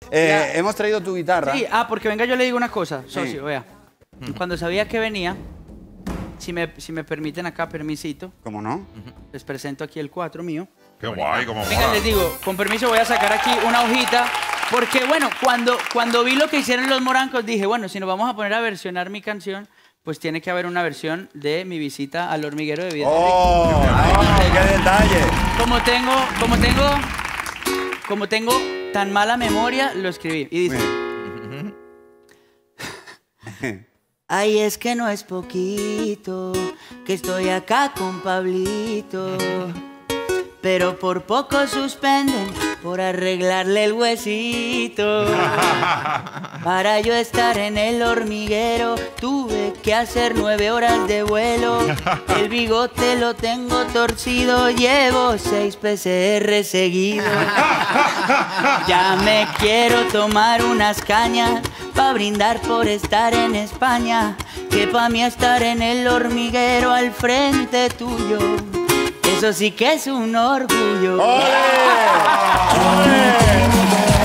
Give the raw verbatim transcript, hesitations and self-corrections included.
Eh, hemos traído tu guitarra. Sí, ah, porque venga, yo le digo una cosa, socio, vea. Cuando sabía que venía, si me, si me permiten acá, permisito. ¿Cómo no? Les presento aquí el cuatro mío. Qué guay, como Venga, les digo, con permiso voy a sacar aquí una hojita. Porque, bueno, cuando, cuando vi lo que hicieron los morancos, dije, bueno, si nos vamos a poner a versionar mi canción, pues tiene que haber una versión de mi visita al hormiguero de Vida. ¡Oh! Ay, ¡qué detalle! Como tengo, como tengo, como tengo tan mala memoria, lo escribí. Y dice... Ay, es que no es poquito, que estoy acá con Pablito. Pero por poco suspenden por arreglarle el huesito. Para yo estar en el hormiguero tuve que hacer nueve horas de vuelo. El bigote lo tengo torcido, llevo seis P C R seguidos. Ya me quiero tomar unas cañas pa' brindar por estar en España. Que pa' mí estar en el hormiguero al frente tuyo, eso sí que es un orgullo. ¡Ole! ¡Ole!